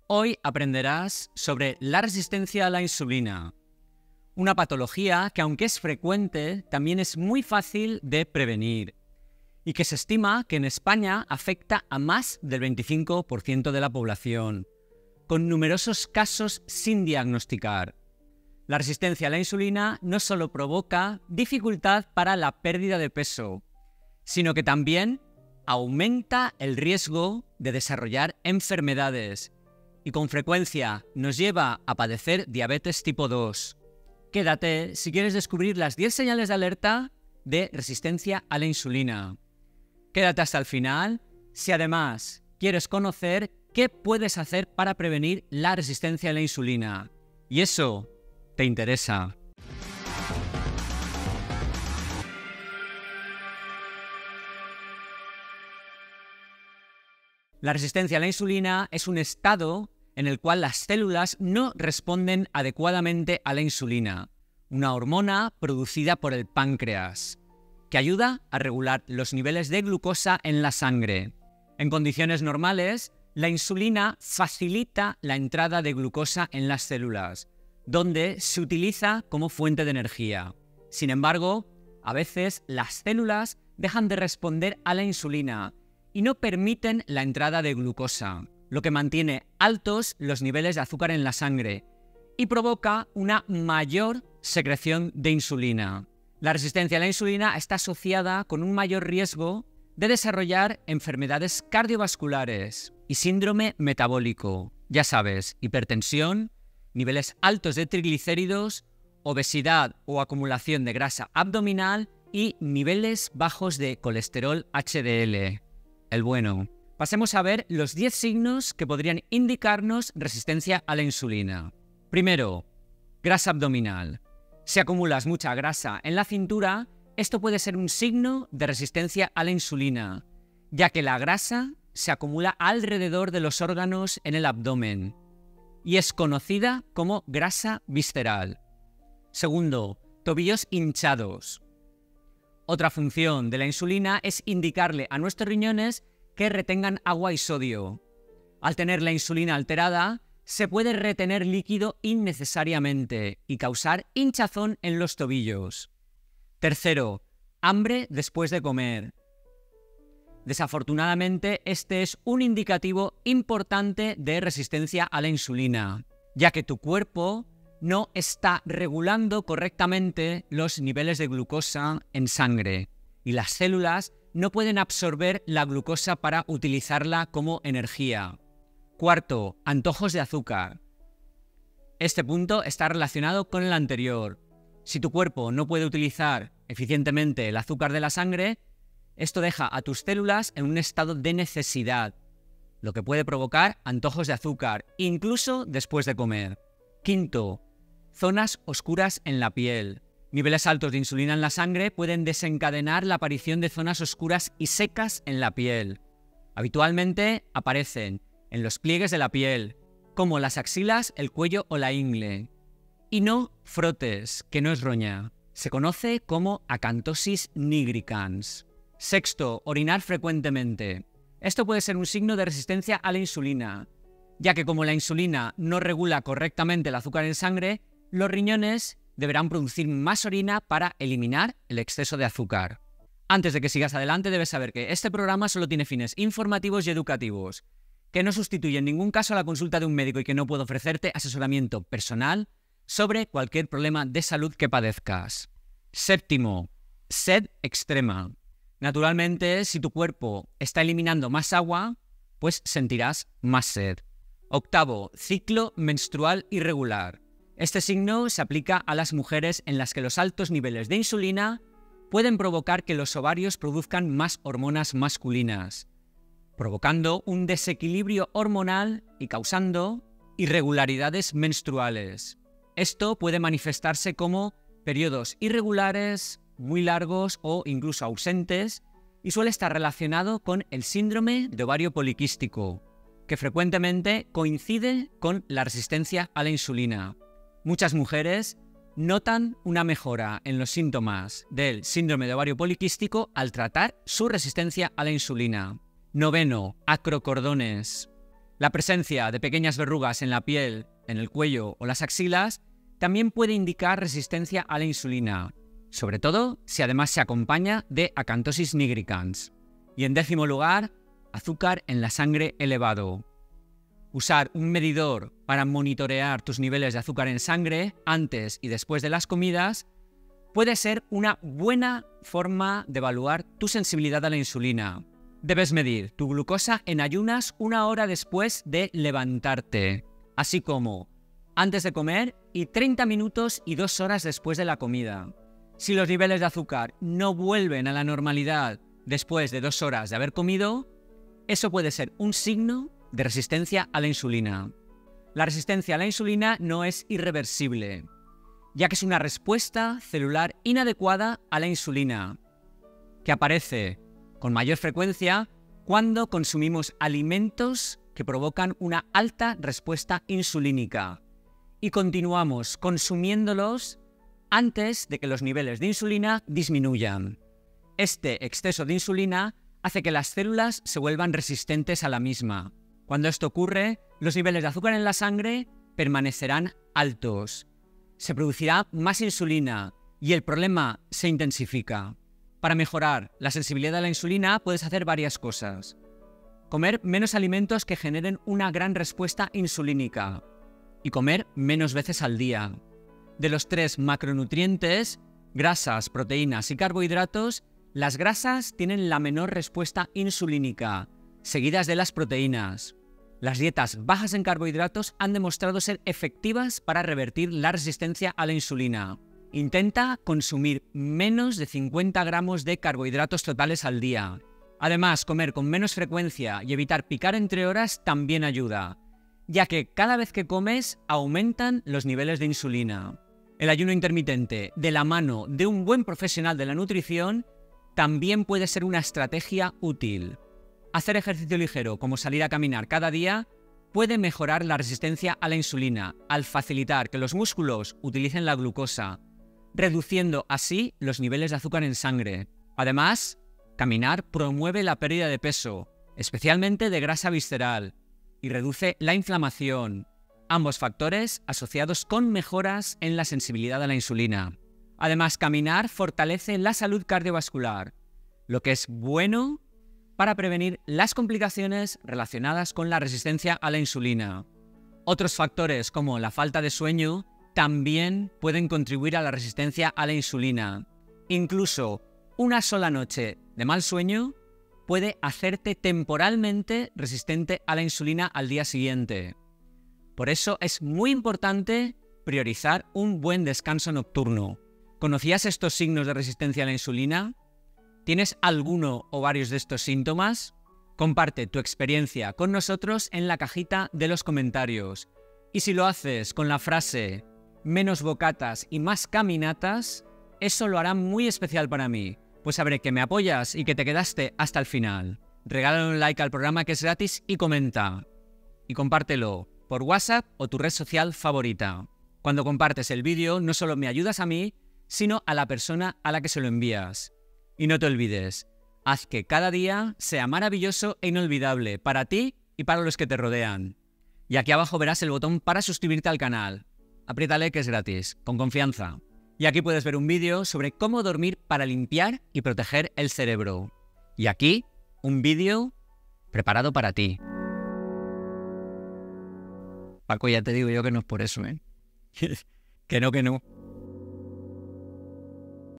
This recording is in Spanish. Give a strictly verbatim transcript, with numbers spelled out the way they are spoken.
Hoy aprenderás sobre la resistencia a la insulina, una patología que, aunque es frecuente, también es muy fácil de prevenir y que se estima que en España afecta a más del veinticinco por ciento de la población, con numerosos casos sin diagnosticar. La resistencia a la insulina no solo provoca dificultad para la pérdida de peso, sino que también aumenta el riesgo de desarrollar enfermedades y con frecuencia nos lleva a padecer diabetes tipo dos. Quédate si quieres descubrir las diez señales de alerta de resistencia a la insulina. Quédate hasta el final si además quieres conocer qué puedes hacer para prevenir la resistencia a la insulina. Y eso te interesa. La resistencia a la insulina es un estado en el cual las células no responden adecuadamente a la insulina, una hormona producida por el páncreas, que ayuda a regular los niveles de glucosa en la sangre. En condiciones normales, la insulina facilita la entrada de glucosa en las células, donde se utiliza como fuente de energía. Sin embargo, a veces las células dejan de responder a la insulina y no permiten la entrada de glucosa, lo que mantiene altos los niveles de azúcar en la sangre y provoca una mayor secreción de insulina. La resistencia a la insulina está asociada con un mayor riesgo de desarrollar enfermedades cardiovasculares y síndrome metabólico. Ya sabes, hipertensión, niveles altos de triglicéridos, obesidad o acumulación de grasa abdominal y niveles bajos de colesterol H D L, el bueno. Pasemos a ver los diez signos que podrían indicarnos resistencia a la insulina. Primero, grasa abdominal. Si acumulas mucha grasa en la cintura, esto puede ser un signo de resistencia a la insulina, ya que la grasa se acumula alrededor de los órganos en el abdomen y es conocida como grasa visceral. Segundo, tobillos hinchados. Otra función de la insulina es indicarle a nuestros riñones que retengan agua y sodio. Al tener la insulina alterada, se puede retener líquido innecesariamente y causar hinchazón en los tobillos. Tercero, hambre después de comer. Desafortunadamente, este es un indicativo importante de resistencia a la insulina, ya que tu cuerpo no está regulando correctamente los niveles de glucosa en sangre y las células no pueden absorber la glucosa para utilizarla como energía. Cuarto, antojos de azúcar. Este punto está relacionado con el anterior. Si tu cuerpo no puede utilizar eficientemente el azúcar de la sangre, esto deja a tus células en un estado de necesidad, lo que puede provocar antojos de azúcar, incluso después de comer. Quinto, zonas oscuras en la piel. Niveles altos de insulina en la sangre pueden desencadenar la aparición de zonas oscuras y secas en la piel. Habitualmente aparecen en los pliegues de la piel, como las axilas, el cuello o la ingle. Y no frotes, que no es roña. Se conoce como acantosis nigricans. Sexto, orinar frecuentemente. Esto puede ser un signo de resistencia a la insulina, ya que como la insulina no regula correctamente el azúcar en sangre, los riñones deberán producir más orina para eliminar el exceso de azúcar. Antes de que sigas adelante, debes saber que este programa solo tiene fines informativos y educativos, que no sustituye en ningún caso a la consulta de un médico y que no puede ofrecerte asesoramiento personal sobre cualquier problema de salud que padezcas. Séptimo, sed extrema. Naturalmente, si tu cuerpo está eliminando más agua, pues sentirás más sed. Octavo, ciclo menstrual irregular. Este signo se aplica a las mujeres en las que los altos niveles de insulina pueden provocar que los ovarios produzcan más hormonas masculinas, provocando un desequilibrio hormonal y causando irregularidades menstruales. Esto puede manifestarse como periodos irregulares, muy largos o incluso ausentes, y suele estar relacionado con el síndrome de ovario poliquístico, que frecuentemente coincide con la resistencia a la insulina. Muchas mujeres notan una mejora en los síntomas del síndrome de ovario poliquístico al tratar su resistencia a la insulina. Noveno, acrocordones. La presencia de pequeñas verrugas en la piel, en el cuello o las axilas también puede indicar resistencia a la insulina, sobre todo si además se acompaña de acantosis nigricans. Y en décimo lugar, azúcar en la sangre elevado. Usar un medidor para monitorear tus niveles de azúcar en sangre antes y después de las comidas puede ser una buena forma de evaluar tu sensibilidad a la insulina. Debes medir tu glucosa en ayunas una hora después de levantarte, así como antes de comer y treinta minutos y dos horas después de la comida. Si los niveles de azúcar no vuelven a la normalidad después de dos horas de haber comido, eso puede ser un signo de resistencia a la insulina. La resistencia a la insulina no es irreversible, ya que es una respuesta celular inadecuada a la insulina, que aparece con mayor frecuencia cuando consumimos alimentos que provocan una alta respuesta insulínica y continuamos consumiéndolos antes de que los niveles de insulina disminuyan. Este exceso de insulina hace que las células se vuelvan resistentes a la misma. Cuando esto ocurre, los niveles de azúcar en la sangre permanecerán altos. Se producirá más insulina y el problema se intensifica. Para mejorar la sensibilidad a la insulina puedes hacer varias cosas. Comer menos alimentos que generen una gran respuesta insulínica y comer menos veces al día. De los tres macronutrientes, grasas, proteínas y carbohidratos, las grasas tienen la menor respuesta insulínica, seguidas de las proteínas. Las dietas bajas en carbohidratos han demostrado ser efectivas para revertir la resistencia a la insulina. Intenta consumir menos de cincuenta gramos de carbohidratos totales al día. Además, comer con menos frecuencia y evitar picar entre horas también ayuda, ya que cada vez que comes aumentan los niveles de insulina. El ayuno intermitente, de la mano de un buen profesional de la nutrición, también puede ser una estrategia útil. Hacer ejercicio ligero, como salir a caminar cada día, puede mejorar la resistencia a la insulina al facilitar que los músculos utilicen la glucosa, reduciendo así los niveles de azúcar en sangre. Además, caminar promueve la pérdida de peso, especialmente de grasa visceral, y reduce la inflamación, ambos factores asociados con mejoras en la sensibilidad a la insulina. Además, caminar fortalece la salud cardiovascular, lo que es bueno para prevenir las complicaciones relacionadas con la resistencia a la insulina. Otros factores como la falta de sueño también pueden contribuir a la resistencia a la insulina. Incluso una sola noche de mal sueño puede hacerte temporalmente resistente a la insulina al día siguiente. Por eso es muy importante priorizar un buen descanso nocturno. ¿Conocías estos signos de resistencia a la insulina? ¿Tienes alguno o varios de estos síntomas? Comparte tu experiencia con nosotros en la cajita de los comentarios. Y si lo haces con la frase menos bocatas y más caminatas, eso lo hará muy especial para mí, pues sabré que me apoyas y que te quedaste hasta el final. Regálale un like al programa, que es gratis, y comenta. Y compártelo por WhatsApp o tu red social favorita. Cuando compartes el vídeo no solo me ayudas a mí, sino a la persona a la que se lo envías. Y no te olvides, haz que cada día sea maravilloso e inolvidable para ti y para los que te rodean. Y aquí abajo verás el botón para suscribirte al canal. Apriétale, que es gratis, con confianza. Y aquí puedes ver un vídeo sobre cómo dormir para limpiar y proteger el cerebro. Y aquí, un vídeo preparado para ti. Paco, ya te digo yo que no es por eso, ¿eh? Que no, que no.